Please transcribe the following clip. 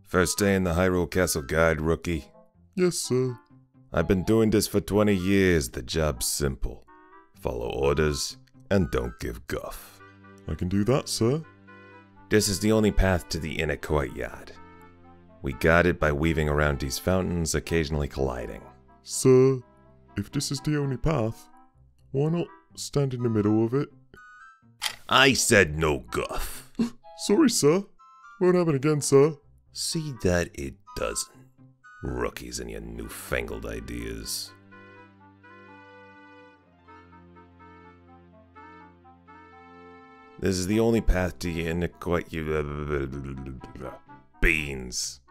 First day in the Hyrule Castle Guide, rookie. Yes, sir. I've been doing this for 20 years. The job's simple. Follow orders, and don't give guff. I can do that, sir. This is the only path to the inner courtyard. We got it by weaving around these fountains, occasionally colliding. Sir, if this is the only path, why not stand in the middle of it? I said no guff. Sorry, sir. Won't happen again, sir. See that it doesn't. Rookies and your newfangled ideas. This is the only path to your inner courtyard. Beans.